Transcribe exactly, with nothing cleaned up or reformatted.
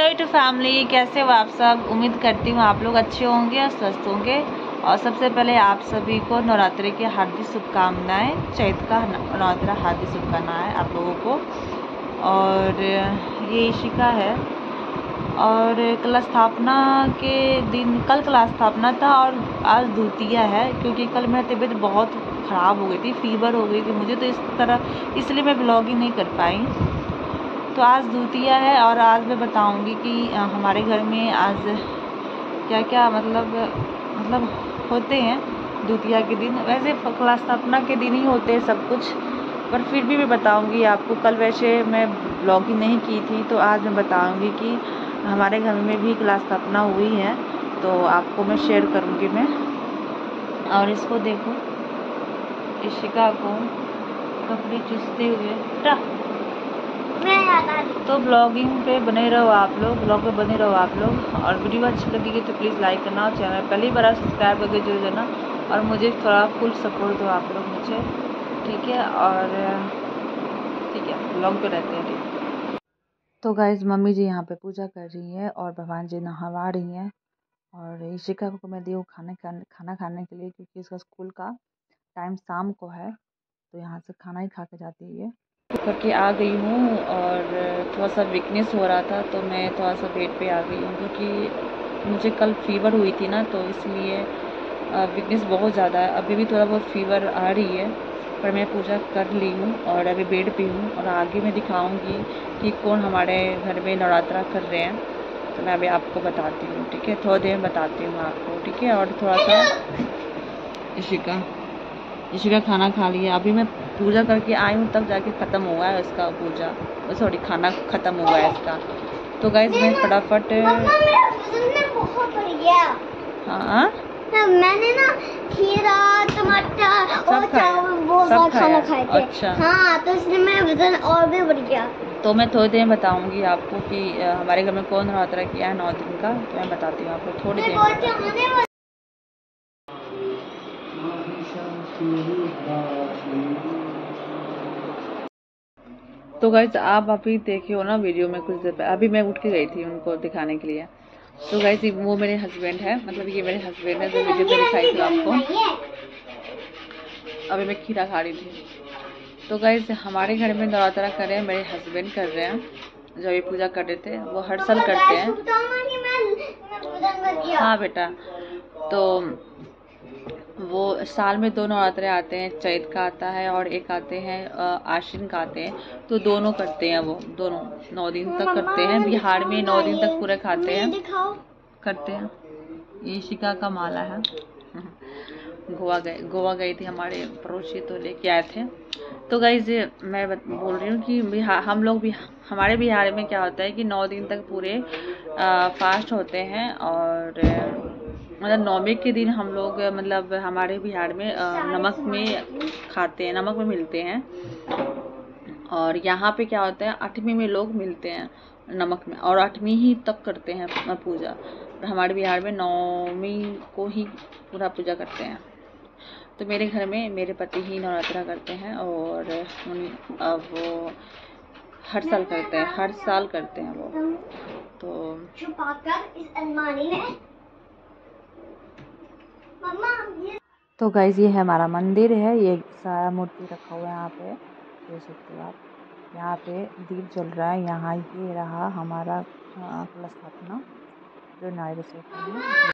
To family, कैसे हो आप सब। उम्मीद करती हूँ आप लोग अच्छे होंगे और स्वस्थ होंगे। और सबसे पहले आप सभी को नवरात्रि की हार्दिक शुभकामनाएं, चैत का नवरात्रि हार्दिक शुभकामनाएं आप लोगों को। और ये इशिका है। और कल स्थापना के दिन, कल कल स्थापना था और आज द्वितीया है, क्योंकि कल मेरी तबीयत बहुत ख़राब हो गई थी, फीवर हो गई थी मुझे, तो इस तरह इसलिए मैं ब्लॉगिंग नहीं कर पाई। तो आज द्वितीया है और आज मैं बताऊंगी कि हमारे घर में आज क्या क्या मतलब मतलब होते हैं द्वितीया के दिन। वैसे कला स्थापना के दिन ही होते हैं सब कुछ, पर फिर भी मैं बताऊंगी आपको। कल वैसे मैं ब्लॉगिंग नहीं की थी, तो आज मैं बताऊंगी कि हमारे घर में भी कला स्थापना हुई है, तो आपको मैं शेयर करूंगी मैं। और इसको देखो, इशिका को कपड़े चुसते हुए। तो ब्लॉगिंग पे बने रहो आप लोग, ब्लॉग पे बने रहो आप लोग। और वीडियो अच्छी लगेगी तो प्लीज़ लाइक करना, और चैनल पहली बार सब्सक्राइब करके जुड़ जाना, और मुझे थोड़ा फुल सपोर्ट दो आप लोग मुझे, ठीक है। और ठीक है, ब्लॉग पे रहते हैं, ठीक। तो गाइज मम्मी जी यहाँ पे पूजा कर रही है और भगवान जी नहवा रही हैं। और इशिका को मैं दी हूँ खाने खाना खाने के लिए, क्योंकि इसका स्कूल का टाइम शाम को है, तो यहाँ से खाना ही खा के जाती है। करके आ गई हूँ और थोड़ा सा वीकनेस हो रहा था, तो मैं थोड़ा सा बेड पे आ गई हूँ, क्योंकि मुझे कल फीवर हुई थी ना, तो इसलिए वीकनेस बहुत ज़्यादा है। अभी भी थोड़ा बहुत फीवर आ रही है, पर मैं पूजा कर ली हूँ और अभी बेड पे हूँ। और आगे मैं दिखाऊँगी कि कौन हमारे घर में नवरात्रा कर रहे हैं, तो मैं अभी आपको बताती हूँ, ठीक है। थोड़ी देर में बताती हूँ आपको, ठीक है। और थोड़ा सा इशिका इशिका खाना खा लिया, अभी मैं पूजा करके आई हूँ, तब जाके ख़त्म हुआ है इसका पूजा, सॉरी खाना ख़त्म हुआ है इसका। तो गाइज मैं फटाफट, हाँ मैंने ना खीरा, टमाटर और चावल वो सब खाना खाए थे। अच्छा हाँ, तो इसलिए मेरा वजन और भी बढ़ गया। तो मैं थोड़ी देर में बताऊंगी आपको कि हमारे घर में कौन नवरात्रा किया है नौ दिन का, तो मैं बताती हूँ आपको थोड़ी देर में। तो गाइज आप अभी देखे हो ना वीडियो में, कुछ देर अभी मैं उठ के गई थी उनको दिखाने के लिए। तो गाइज वो मेरे हस्बैंड है, मतलब ये मेरे हस्बैंड है जो वीडियो पे दिखाई थी आपको। अभी मैं खीरा खा रही थी। तो गाइज हमारे घर में नवरात्रा कर रहे हैं, मेरे हस्बैंड कर रहे हैं, जो ये पूजा कर रहे थे, वो हर साल करते हैं। हाँ बेटा, तो वो साल में दो नवरात्रे आते हैं, चैत का आता है और एक आते हैं आश्विन का आते हैं, तो दोनों करते हैं, वो दोनों नौ दिन तक करते हैं। बिहार में नौ दिन तक पूरे खाते हैं, करते हैं। ये इशिका का माला है। गोवा गए गोवा गई थी हमारे पड़ोसी, तो लेके आए थे। तो गाइज मैं बोल रही हूँ कि बिहार, हम लोग भी हमारे बिहार में क्या होता है कि नौ दिन तक पूरे आ, फास्ट होते हैं। और मतलब नौमी के दिन हम लोग, मतलब हमारे बिहार में नमक में खाते हैं, नमक में मिलते हैं। और यहाँ पे क्या होता है, आठवीं में लोग मिलते हैं नमक में, और आठवीं ही तक करते हैं पूजा। और हमारे बिहार में नौमी को ही पूरा पूजा करते हैं। तो मेरे घर में मेरे पति ही नवरात्रा करते हैं, और उन वो हर साल करते हैं, हर साल करते हैं वो। तो छुपाकर इस अलमारी में। तो गाइज ये है हमारा मंदिर है, ये सारा मूर्ति रखा हुआ है यहाँ पे, देख सकते हो आप। यहाँ पे दीप जल रहा है, यहाँ ये रहा हमारा कलश स्थापना जो नारियल से होता है।